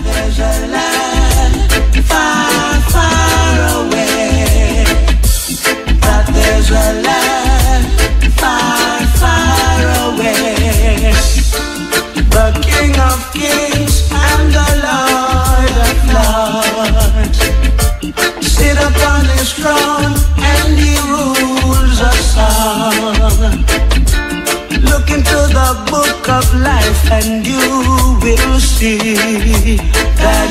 there's a land far, far away. That there's a land far, far away. The King of Kings and the Lord of Lords sit upon his throne and he rules us all. Look into the book of life and you will see that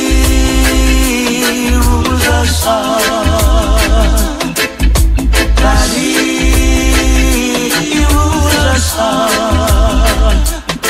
he rules us all. That he rules us all.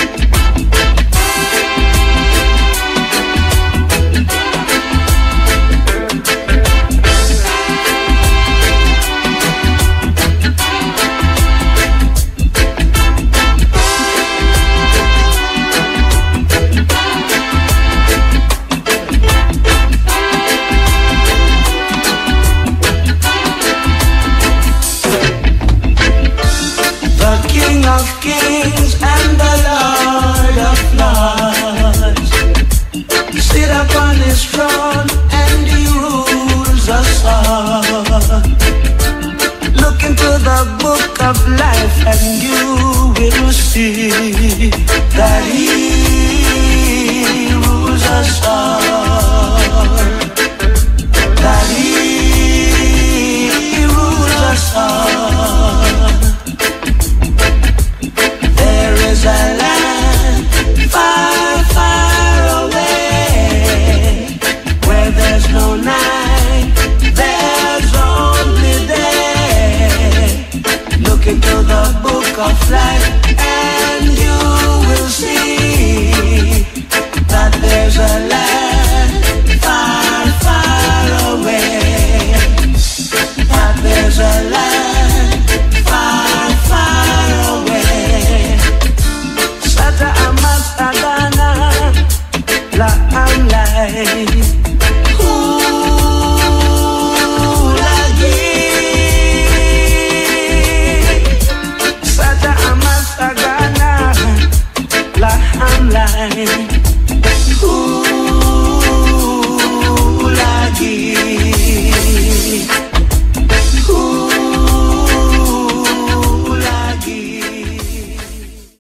Of kings and the Lord of lords sit upon his throne and he rules us all. Look into the book of life and you will see that he